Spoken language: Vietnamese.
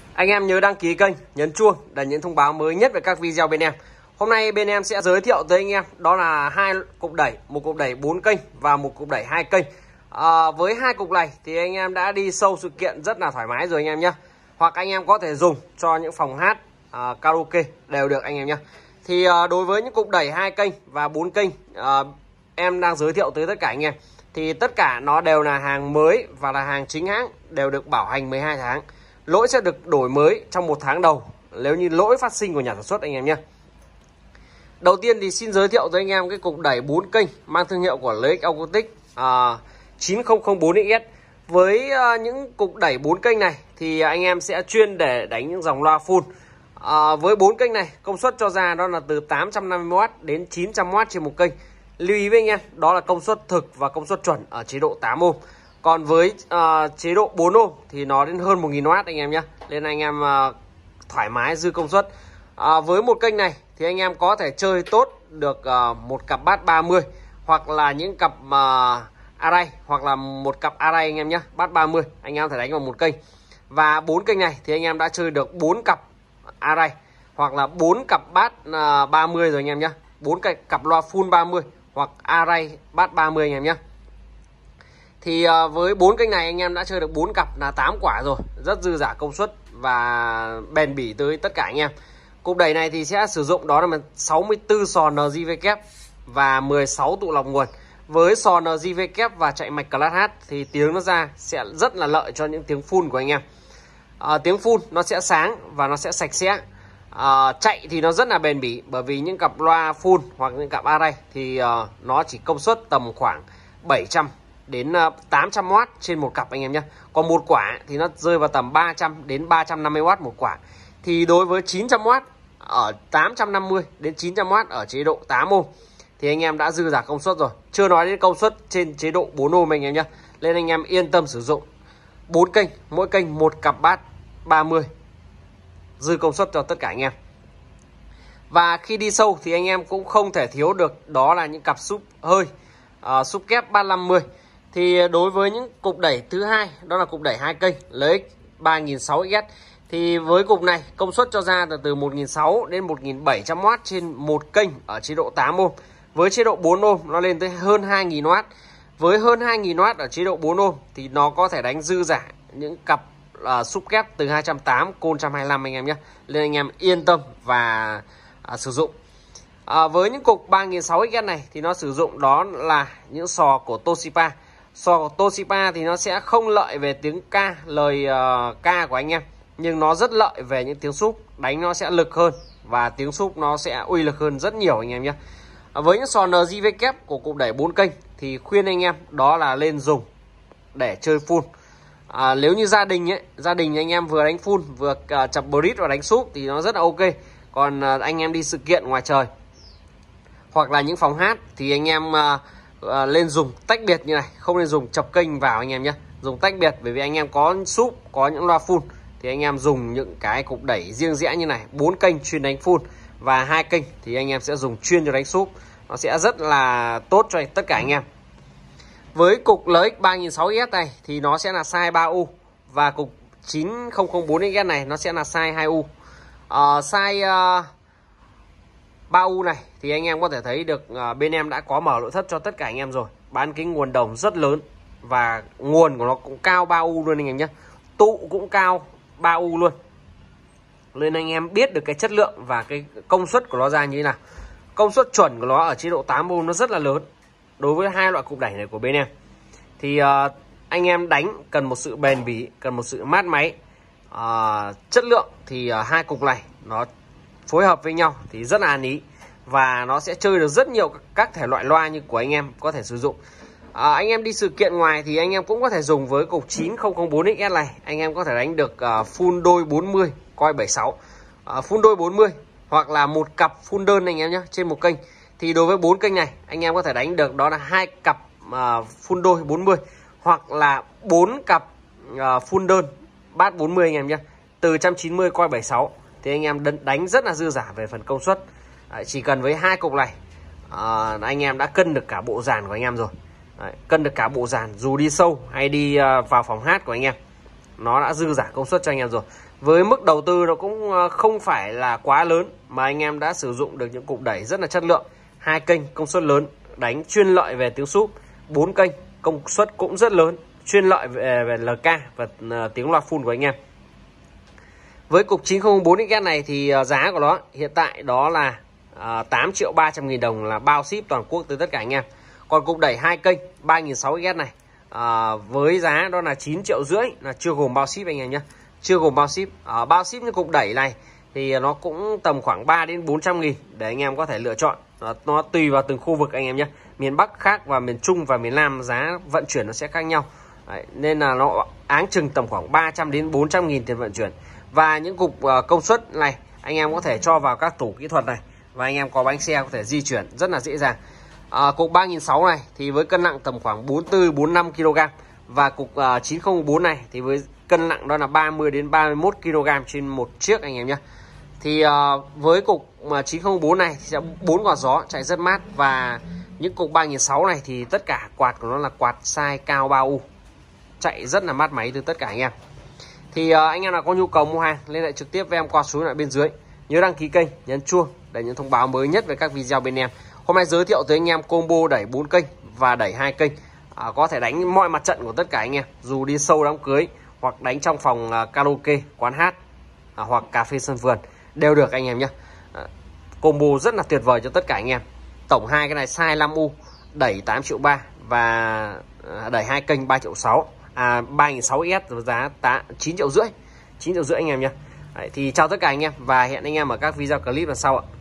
Anh em nhớ đăng ký kênh, nhấn chuông để nhận thông báo mới nhất về các video bên em. Hôm nay bên em sẽ giới thiệu tới anh em đó là hai cục đẩy, một cục đẩy 4 kênh và một cục đẩy 2 kênh. Với hai cục này thì anh em đã đi sâu sự kiện rất là thoải mái rồi anh em nhé. Hoặc anh em có thể dùng cho những phòng hát, karaoke đều được anh em nhé. Thì đối với những cục đẩy 2 kênh và 4 kênh em đang giới thiệu tới tất cả anh em, thì tất cả nó đều là hàng mới và là hàng chính hãng, đều được bảo hành 12 tháng. Lỗi sẽ được đổi mới trong 1 tháng đầu nếu như lỗi phát sinh của nhà sản xuất anh em nhé. Đầu tiên thì xin giới thiệu tới anh em cái cục đẩy 4 kênh mang thương hiệu của LX Acoustic 9004XS. Với những cục đẩy 4 kênh này thì anh em sẽ chuyên để đánh những dòng loa full. Với 4 kênh này công suất cho ra đó là từ 850W đến 900W trên một kênh. Lưu ý với anh em đó là công suất thực và công suất chuẩn ở chế độ 8 ohm. Còn với chế độ 4 ohm thì nó đến hơn 1000W anh em nhé. Nên anh em thoải mái dư công suất. Với một kênh này thì anh em có thể chơi tốt được một cặp bass 30 hoặc là những cặp array hoặc là một cặp array anh em nhé. Bass 30 anh em có thể đánh vào một kênh. Và 4 kênh này thì anh em đã chơi được 4 cặp array hoặc là 4 cặp bass 30 rồi anh em nhé. 4 cặp loa full 30 hoặc array bass 30 anh em nhé. Thì với 4 kênh này anh em đã chơi được 4 cặp là 8 quả rồi, rất dư dả công suất và bền bỉ tới tất cả anh em. Cục đẩy này thì sẽ sử dụng đó là 64 sò NJV và 16 tụ lọc nguồn. Với sò NJV và chạy mạch class H thì tiếng nó ra sẽ rất là lợi cho những tiếng full của anh em. Tiếng full nó sẽ sáng và nó sẽ sạch sẽ. Chạy thì nó rất là bền bỉ, bởi vì những cặp loa full hoặc những cặp array thì nó chỉ công suất tầm khoảng 700 đến 800W trên một cặp anh em nhé. Còn một quả thì nó rơi vào tầm 300 đến 350W một quả. Thì đối với 900W ở 850 đến 900W ở chế độ 8 ohm thì anh em đã dư giả công suất rồi. Chưa nói đến công suất trên chế độ 4 ohm anh em nhé. Nên anh em yên tâm sử dụng 4 kênh, mỗi kênh một cặp bass 30, dư công suất cho tất cả anh em. Và khi đi sâu thì anh em cũng không thể thiếu được đó là những cặp súp hơi, súp kép bass 50. Thì đối với những cục đẩy thứ hai đó là cục đẩy 2 kênh LX 3006XS thì với cục này công suất cho ra là từ 1600 đến 1700W trên một kênh ở chế độ 8 ohm. Với chế độ 4 ohm nó lên tới hơn 2000W. Với hơn 2000W ở chế độ 4 ohm thì nó có thể đánh dư giả những cặp súp kép từ 280 côn 125 anh em nhé. Nên anh em yên tâm và sử dụng. Với những cục 3006XS này thì nó sử dụng đó là những sò của Toshiba. Sò của Toshiba thì nó sẽ không lợi về tiếng ca, lời ca của anh em, nhưng nó rất lợi về những tiếng súp, đánh nó sẽ lực hơn và tiếng súp nó sẽ uy lực hơn rất nhiều anh em nhé. Với những sò NJV của cục đẩy 4 kênh thì khuyên anh em đó là lên dùng để chơi full. Nếu như gia đình anh em vừa đánh full vừa chập bridge và đánh súp thì nó rất là ok. Còn anh em đi sự kiện ngoài trời hoặc là những phòng hát thì anh em lên dùng tách biệt như này, không nên dùng chập kênh vào anh em nhé. Dùng tách biệt, bởi vì anh em có súp, có những loa full thì anh em dùng những cái cục đẩy riêng rẽ như này, 4 kênh chuyên đánh full và 2 kênh thì anh em sẽ dùng chuyên cho đánh súp. Nó sẽ rất là tốt cho tất cả anh em. Với cục LX 3006XS này thì nó sẽ là size 3U và cục 9004XS này nó sẽ là size 2U. Size 3U này thì anh em có thể thấy được bên em đã có mở nội thất cho tất cả anh em rồi. Bán kính nguồn đồng rất lớn và nguồn của nó cũng cao 3U luôn anh em nhé. Tụ cũng cao 3U luôn. Nên anh em biết được cái chất lượng và cái công suất của nó ra như thế nào. Công suất chuẩn của nó ở chế độ 8 ohm nó rất là lớn đối với hai loại cục đẩy này của bên em. Thì anh em đánh cần một sự bền bỉ, cần một sự mát máy. Chất lượng thì hai cục này nó phối hợp với nhau thì rất là ăn ý và nó sẽ chơi được rất nhiều các thể loại loa như của anh em có thể sử dụng. Anh em đi sự kiện ngoài thì anh em cũng có thể dùng với cục 9004XS này. Anh em có thể đánh được full đôi 40 coi 76, full đôi 40 hoặc là một cặp full đơn anh em nhé trên một kênh. Thì đối với 4 kênh này anh em có thể đánh được đó là 2 cặp full đôi 40 hoặc là 4 cặp full đơn bass 40 anh em nhé. Từ 190 coi 76 thì anh em đánh rất là dư giả về phần công suất. Chỉ cần với hai cục này anh em đã cân được cả bộ dàn của anh em rồi. Cân được cả bộ dàn dù đi sâu hay đi vào phòng hát của anh em, nó đã dư giả công suất cho anh em rồi. Với mức đầu tư nó cũng không phải là quá lớn mà anh em đã sử dụng được những cục đẩy rất là chất lượng. 2 kênh công suất lớn, đánh chuyên lợi về tiếng súp. 4 kênh công suất cũng rất lớn, chuyên lợi về LK và tiếng loa full của anh em. Với cục 9004XS này thì giá của nó hiện tại đó là 8.300.000 đồng là bao ship toàn quốc tới tất cả anh em. Còn cục đẩy 2 kênh 3006XS này với giá đó là 9,5 triệu là chưa gồm bao ship anh em nhé, chưa gồm bao ship. Bao ship những cục đẩy này thì nó cũng tầm khoảng 3 đến 400.000 để anh em có thể lựa chọn. Nó tùy vào từng khu vực anh em nhé. Miền Bắc khác và miền Trung và miền Nam giá vận chuyển nó sẽ khác nhau. Đấy, nên là nó áng chừng tầm khoảng 300 đến 400.000 tiền vận chuyển. Và những cục công suất này anh em có thể cho vào các tủ kỹ thuật này và anh em có bánh xe có thể di chuyển rất là dễ dàng. Cục 3006 này thì với cân nặng tầm khoảng 44-45 kg và cục 9004 này thì với cân nặng đó là 30 đến 31 kg trên một chiếc anh em nhé. Thì với cục 9004 này thì sẽ 4 quạt gió chạy rất mát, và những cục 3006 này thì tất cả quạt của nó là quạt size cao 3U chạy rất là mát máy từ tất cả anh em. Thì anh em nào có nhu cầu mua hàng liên hệ trực tiếp với em qua số điện thoại bên dưới. Nhớ đăng ký kênh, nhấn chuông để nhận thông báo mới nhất về các video bên em. Hôm nay giới thiệu tới anh em combo đẩy 4 kênh và đẩy 2 kênh, có thể đánh mọi mặt trận của tất cả anh em, dù đi sâu đám cưới hoặc đánh trong phòng karaoke, quán hát hoặc cà phê sân vườn đều được anh em nhé. Combo rất là tuyệt vời cho tất cả anh em. Tổng hai cái này size 5U, đẩy 8,3 triệu và đẩy 2 kênh 3,6 triệu. 3006S với giá 9,5 triệu, 9,5 triệu anh em nhé. Đấy, thì chào tất cả anh em và hẹn anh em ở các video clip lần sau ạ.